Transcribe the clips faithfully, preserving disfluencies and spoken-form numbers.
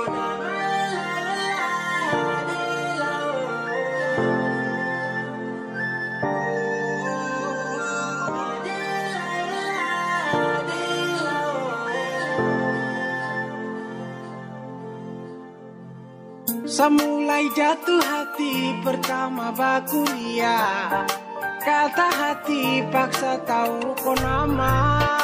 Semulai jatuh hati pertama bakuliah, kata hati paksa tahu ko nama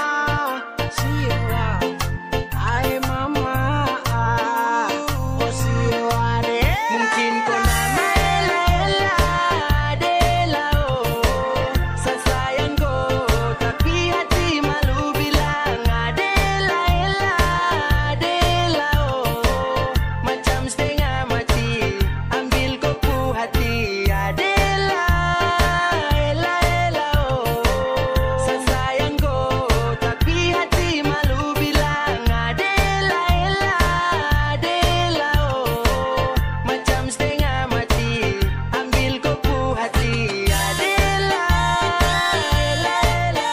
siwa ai mama oh siwa de mungkin ko nama ela ela adela oh sasayang ko tapi hati malu bilang adela ela adela oh macam setengah ambil kopu hati adela ela ela oh sasayang ko tapi hati malu bilang adela ela adela oh macam setengah mati ambil kopu hati adela ela ela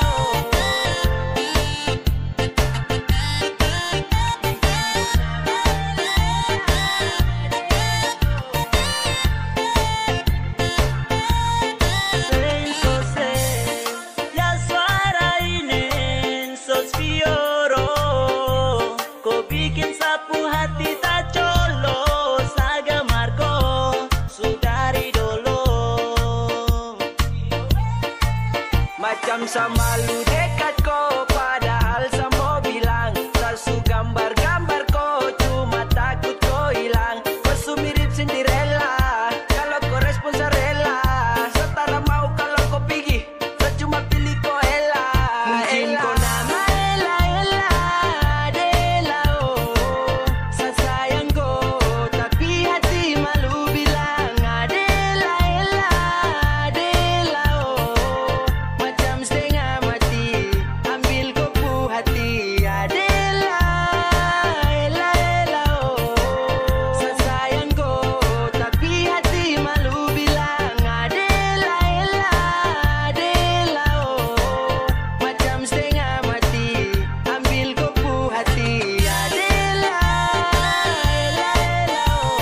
macam sama lu dekat ko padahal sama bilang salsu gambar-gambar ko cuma takut ko hilang pesu mirip Cinderella kalau ko respon rela setara mau kalau ko pergi cuma pilih ko Ella mungkin ko nama Ella Ella adela oh sasayang ko tapi hati malu bilang adela Ella adela oh macam setengah mati ambil kopu hati adela ela ela oh sasayang ko tapi hati malu bilang adela ela adela oh macam setengah mati ambil kopu hati adela ela ela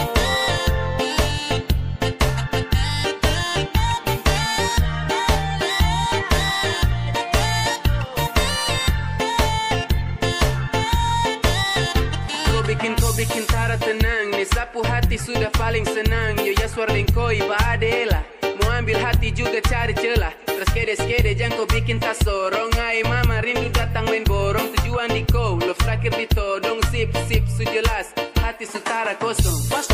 Kau bikin kau bikin Tara tenang, nih sapu hati sudah paling senang. Yo ya suar lengkoi ba adela, mau ambil hati juga cari celah. Terus kede-kede jangan kau bikin tak sorong. Ai mama rindu datang main borong. Tujuan di kau, love terakhir ditodong. Sip sip su jelas, hati sutara kosong.